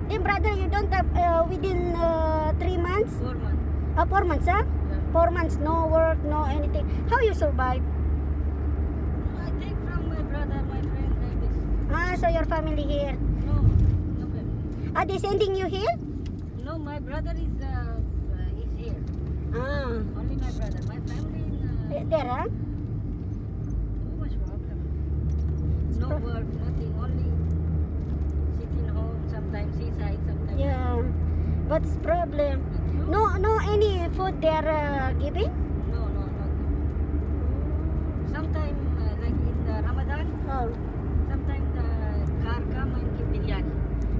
Then brother, you don't have within 3 months? 4 months. 4 months, huh? Yeah. 4 months, no work, no anything. How you survive? I take from my brother, my friend, like this. So your family here. No, no family. Are they sending you here? No, my brother is here. Only my brother. My family in There, huh? too much problem. No work, nothing. Only sitting home. Sometimes seaside, sometimes. Yeah. What's problem? No any food they're giving? No, not. Sometimes like in the Ramadan, Oh. sometimes the car come and give biryani.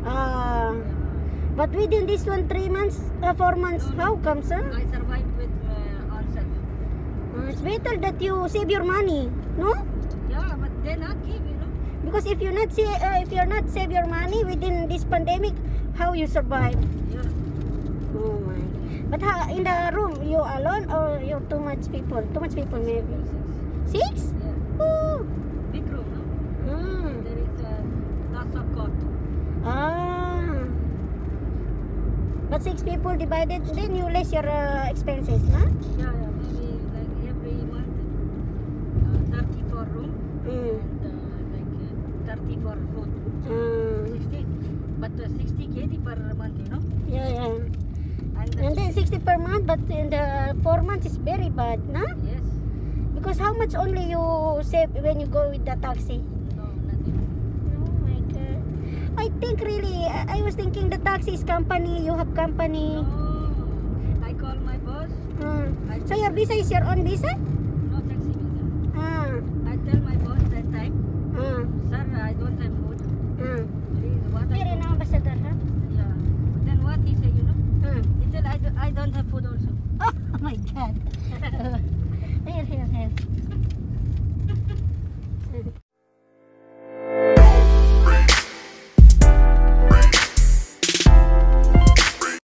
But within this 3 months, 4 months, No, no. how comes, huh? I survive with own self. It's better that you save your money, no? Yeah, but they not give, Because if you're not save your money within this pandemic, how you survive? Yeah. Oh my! But in the room you alone or you're too much people? Too much people maybe. 6? Yeah. Ooh. Big room, no? Mm. There is lots of cot. But 6 people divided, then you less your expenses, no? Yeah, maybe like every month 30 for room and like 30 for food. 60, but 60 KD per month, Yeah. And And then 60 per month, but in the 4 months is very bad, no? yes, Because how much only you save when you go with the taxi? no, nothing. Oh my god. I think really, I was thinking the taxi is company, you have company. No, I call my boss. So your visa is your own visa? No taxi visa. Ah. I tell my boss that time, sir, I don't have food. Please, what I Here do? in Ambassador, huh? Yeah. Then what he say, He said, I don't have food also. Oh my god.